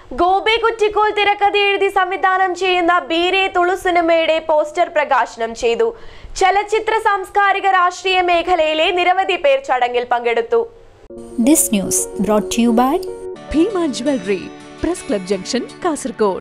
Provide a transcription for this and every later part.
ഗോപി കുറ്റിക്കോൽ തിരക്കഥ എഴുതി സംവിധാനം ചെയ്യുന്ന ബീരെ തുളു സിനിമയുടെ പോസ്റ്റർ പ്രകാശനം ചെയ്തു. ചലച്ചിത്ര സാംസ്കാരിക രാഷ്ട്രീയ മേഖലയിലെ നിരവധി പേർ ചടങ്ങിൽ പങ്കെടുത്തു. This news brought to you by Bhima Jewelry, Press Club Junction, Kasaragod.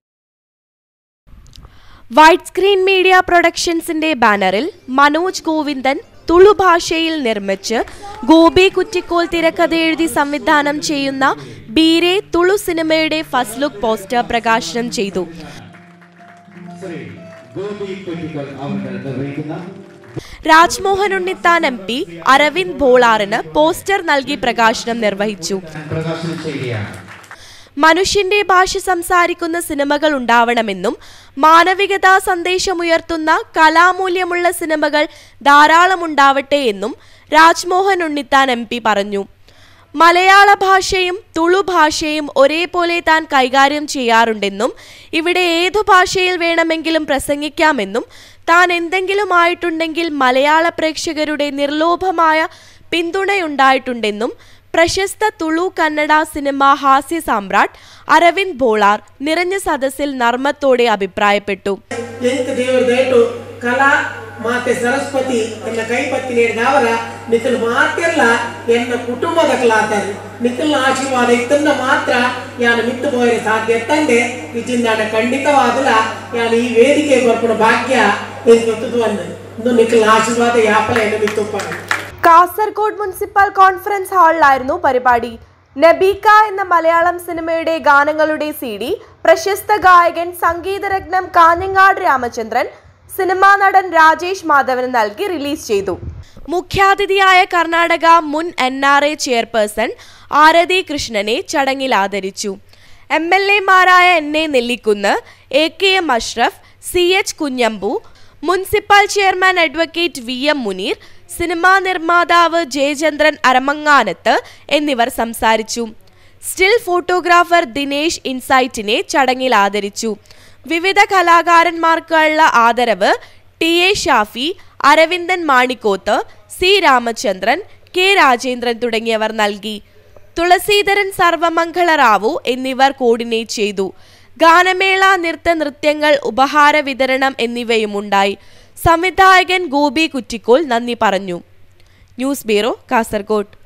White screen media പ്രൊഡക്ഷൻസിന്റെ ബാനറിൽ മനോജ് ഗോവിന്ദൻ തുളു ഭാഷയിൽ നിർമ്മിച്ച് ഗോപി കുറ്റിക്കോൽ തിരക്കഥ എഴുതി സംവിധാനം ചെയ്യുന്ന ബീരെ തുളു സിനിമയുടെ ഫസ്റ്റ് ലുക്ക് പോസ്റ്റർ പ്രകാശനം ചെയ്തു. രാജ്മോഹൻ ഉണ്ണിത്താൻ MP അരവിന്ദ് ബോളാറിന് പോസ്റ്റർ നൽകി പ്രകാശനം നിർവഹിച്ചു. മനുഷ്യന്റെ ഭാഷ സംസാരിക്കുന്ന സിനിമകൾ ഉണ്ടാവണമെന്നും മാനവികതാ സന്ദേശമുയർത്തുന്ന കലാമൂല്യമുള്ള സിനിമകൾ ധാരാളം ഉണ്ടാവട്ടെ എന്നും രാജ്മോഹൻ ഉണ്ണിത്താൻ MP പറഞ്ഞു. മലയാള ഭാഷയും തുളു ഭാഷയും ഒരേപോലെ താൻ കൈകാര്യം ചെയ്യാറുണ്ടെന്നും ഇവിടെ ഏതു ഭാഷയിൽ വേണമെങ്കിലും പ്രസംഗിക്കാമെന്നും താൻ എന്തെങ്കിലും ആയിട്ടുണ്ടെങ്കിൽ മലയാള പ്രേക്ഷകരുടെ നിർലോഭമായ പിന്തുണയുണ്ടായിട്ടുണ്ടെന്നും പ്രശസ്ത തുളു കന്നഡ സിനിമ ഹാസ്യ സാമ്രാട്ട് അരവിന്ദ് ബോളാർ നിറഞ്ഞ സദസ്സിൽ നർമ്മത്തോടെ അഭിപ്രായപ്പെട്ടു. ಮಾತೆ ಸರಸ್ವತಿ ಎನ್ನ ಕೈಪತ್ತಿ ನೀಡಿದವರ ನಿಖಿಲ್ ಮಾತಿಲ್ಲ ಎನ್ನ ಕುಟುಂಬದ ಕಲಾತಾರೆ ನಿಖಿಲ್ ಆಶೀರ್ವಾದ ಇತ್ತನ್ನ ಮಾತ್ರ ಯಾನು ಮಿತ್ತು ಹೋಯರೆ ಸಾಧ್ಯ ತಂದೆ ಇಜಿಂದಾಡ ಖಂಡಿತವಾದಲ್ಲ ಯಾನು ಈ ವೇದಿಕೆ ಬರ್ಪುಣ ಭಾಗ್ಯ ಎಂತದ್ದು ಅನ್ನ ಇಂದು ನಿಖಿಲ್ ಆಶೀರ್ವಾದ ಯಾಪಲ ಎನ್ನ ಮಿತ್ತುಪ್ಪಾണ്. കാസർഗോഡ് മുനിസിപ്പൽ കോൺഫറൻസ് ഹാളിലായിരുന്നു പരിപാടി. നബീക്ക എന്ന മലയാളം സിനിമയുടെ ഗാനങ്ങളുടെ CD പ്രശസ്ത ഗായകൻ സംഗീതരത്നം കാഞ്ഞങ്ങാട് രാമചന്ദ്രൻ സിനിമാ നടൻ രാജേഷ് മാധവന് നൽകി റിലീസ് ചെയ്തു. മുഖ്യാതിഥിയായ കർണാടക മുൻ NRA ചെയർപേഴ്സൺ ആരതി കൃഷ്ണനെ ചടങ്ങിൽ ആദരിച്ചു. MLA-മാരായ NA Nellikkunnu, AKM Ashraf, CH Kunhambu, municipal chairman advocate VM Muneer, cinema നിർമ്മാതാവ് ജയചന്ദ്രൻ അരമങ്ങാനത്ത് എന്നിവർ സംസാരിച്ചു. സ്റ്റിൽ ഫോട്ടോഗ്രാഫർ ദിനേശ് ഇൻസൈറ്റിനെ ചടങ്ങിൽ ആദരിച്ചു. വിവിധ കലാകാരന്മാർക്കുള്ള ആദരവ് TA Shafi, Aravindan Manikkoth, C Ramachandran, K Rajendran തുടങ്ങിയവർ നൽകി. തുളസീധരൻ സർവമംഗള റാവു എന്നിവർ കോർഡിനേറ്റ് ചെയ്തു. ഗാനമേള, നൃത്യങ്ങൾ, ഉപഹാര വിതരണം എന്നിവയുമുണ്ടായി. സംവിധായകൻ ഗോപി കുറ്റിക്കോൽ നന്ദി പറഞ്ഞു. News bureau, Kasaragod.